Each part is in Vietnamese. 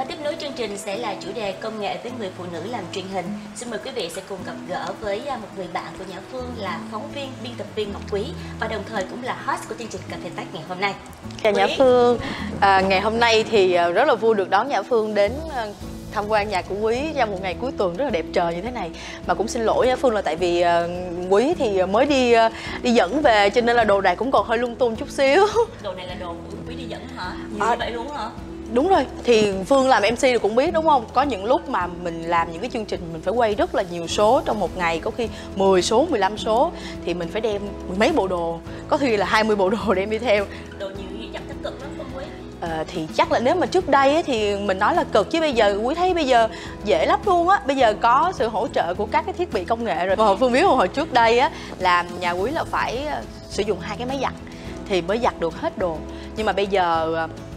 Và tiếp nối chương trình sẽ là chủ đề công nghệ với người phụ nữ làm truyền hình. Xin mời quý vị sẽ cùng gặp gỡ với một người bạn của Nhã Phương là phóng viên, biên tập viên Ngọc Quý và đồng thời cũng là host của chương trình Cà Phê Tech ngày hôm nay. Chào Nhã Phương. Ngày hôm nay thì rất là vui được đón Nhã Phương đến tham quan nhà của Quý trong một ngày cuối tuần rất là đẹp trời như thế này. Mà cũng xin lỗi Nhã Phương là tại vì Quý thì mới đi dẫn về cho nên là đồ đạc cũng còn hơi lung tung chút xíu. Đồ này là đồ của Quý đi dẫn hả? Nhiều như vậy luôn hả? Đúng rồi, thì Phương làm MC thì cũng biết đúng không? Có những lúc mà mình làm những cái chương trình mình phải quay rất là nhiều số trong một ngày, có khi 10 số, 15 số thì mình phải đem mười mấy bộ đồ, có khi là 20 bộ đồ đem đi theo. Đồ nhiều như vậy chắc cực lắm không Quý? Thì chắc là nếu mà trước đây ấy, thì mình nói là cực, chứ bây giờ Quý thấy bây giờ dễ lắm luôn á. Bây giờ có sự hỗ trợ của các cái thiết bị công nghệ rồi. Mà Phương biết hồi trước đây á, làm nhà Quý là phải sử dụng 2 cái máy giặt thì mới giặt được hết đồ. Nhưng mà bây giờ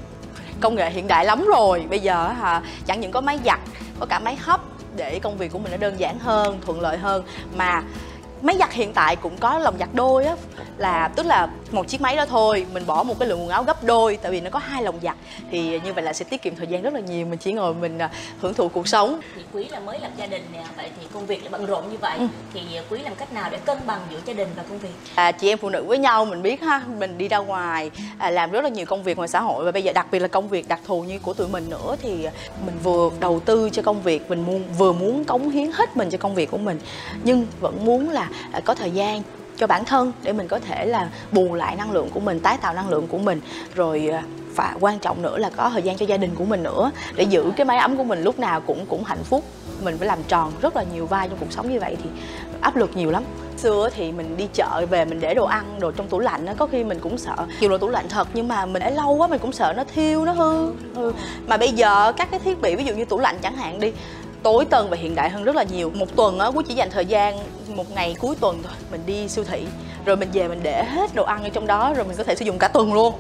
công nghệ hiện đại lắm rồi. Bây giờ chẳng những có máy giặt, có cả máy hấp để công việc của mình nó đơn giản hơn, thuận lợi hơn. Mà máy giặt hiện tại cũng có lồng giặt đôi á, là tức là một chiếc máy đó thôi mình bỏ một cái lượng quần áo gấp đôi, tại vì nó có 2 lồng giặt thì như vậy là sẽ tiết kiệm thời gian rất là nhiều. Mình chỉ ngồi mình hưởng thụ cuộc sống. Thì Quý là mới lập gia đình nè, vậy thì công việc là bận rộn như vậy thì Quý làm cách nào để cân bằng giữa gia đình và công việc? Chị em phụ nữ với nhau mình biết ha, mình đi ra ngoài làm rất là nhiều công việc ngoài xã hội, và bây giờ đặc biệt là công việc đặc thù như của tụi mình nữa thì mình vừa đầu tư cho công việc, mình vừa muốn cống hiến hết mình cho công việc của mình, nhưng vẫn muốn là có thời gian cho bản thân để mình có thể là bù lại năng lượng của mình, tái tạo năng lượng của mình, rồi và quan trọng nữa là có thời gian cho gia đình của mình nữa, để giữ cái mái ấm của mình lúc nào cũng hạnh phúc. Mình phải làm tròn rất là nhiều vai trong cuộc sống, như vậy thì áp lực nhiều lắm. Xưa thì mình đi chợ về mình để đồ ăn, đồ trong tủ lạnh, có khi mình cũng sợ nhiều đồ tủ lạnh thật, nhưng mà mình để lâu quá mình cũng sợ nó thiêu, nó hư. Mà bây giờ các cái thiết bị ví dụ như tủ lạnh chẳng hạn đi, tối tân và hiện đại hơn rất là nhiều. Một tuần á, Quý chỉ dành thời gian một ngày cuối tuần thôi, mình đi siêu thị rồi mình về mình để hết đồ ăn ở trong đó, rồi mình có thể sử dụng cả tuần luôn.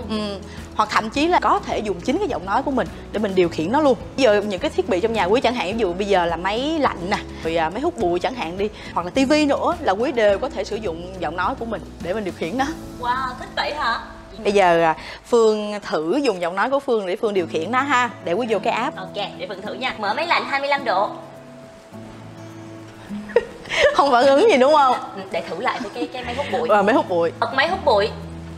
Hoặc thậm chí là có thể dùng chính cái giọng nói của mình để mình điều khiển nó luôn. Bây giờ những cái thiết bị trong nhà Quý chẳng hạn, ví dụ bây giờ là máy lạnh nè, rồi máy hút bụi chẳng hạn đi, hoặc là tivi nữa, là Quý đều có thể sử dụng giọng nói của mình để mình điều khiển nó. Wow, thích vậy hả? Bây giờ Phương thử dùng giọng nói của Phương để Phương điều khiển nó ha, để Quý vô cái app. Ok, để Phương thử nha. Mở máy lạnh 25 độ. Không phản ứng gì đúng không? Để thử lại với cái máy hút bụi. Máy hút bụi. Bật máy hút bụi.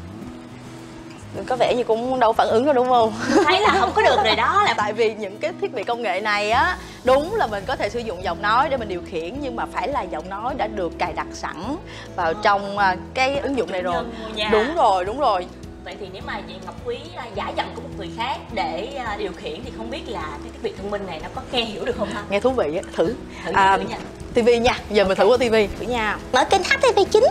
Có vẻ như cũng đâu phản ứng đâu đúng không? Thấy là không có được rồi đó. Là tại vì những cái thiết bị công nghệ này á, đúng là mình có thể sử dụng giọng nói để mình điều khiển, nhưng mà phải là giọng nói đã được cài đặt sẵn vào trong cái ứng dụng này rồi. Đúng rồi. Vậy thì nếu mà chị Ngọc Quý giả giọng của một người khác để điều khiển thì không biết là cái thiết bị thông minh này nó có nghe hiểu được không ha? Nghe thú vị á, thử nha. TV nha, giờ mình thử qua TV thử nha. Mở kênh HTV9.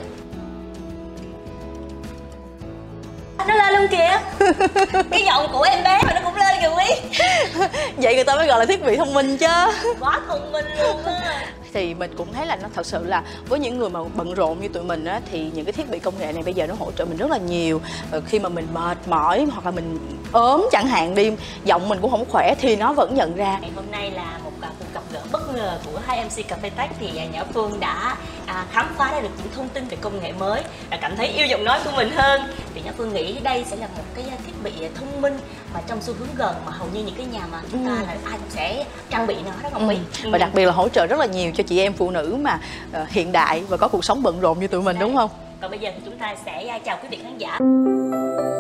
Nó lên luôn kìa. Cái giọng của em bé mà nó cũng lên kìa Quý. Vậy người ta mới gọi là thiết bị thông minh chứ. Quá thông minh luôn á. Thì mình cũng thấy là nó thật sự là với những người mà bận rộn như tụi mình á, thì những cái thiết bị công nghệ này bây giờ nó hỗ trợ mình rất là nhiều. Khi mà mình mệt mỏi hoặc là mình ốm chẳng hạn đi, giọng mình cũng không khỏe thì nó vẫn nhận ra. Ngày hôm nay là một cuộc gặp gỡ bất ngờ của hai MC Cà Phê Tech, thì Nhã Phương đã khám phá ra được những thông tin về công nghệ mới, đã cảm thấy yêu giọng nói của mình hơn. Thì Nhã Phương nghĩ đây sẽ là một cái thiết bị thông minh mà trong xu hướng gần, mà hầu như những cái nhà mà chúng ta là ai cũng sẽ trang bị nó đó Ngọc Quý. Và đặc biệt là hỗ trợ rất là nhiều cho chị em phụ nữ mà hiện đại và có cuộc sống bận rộn như tụi mình, đúng không? Còn bây giờ thì chúng ta sẽ chào quý vị khán giả.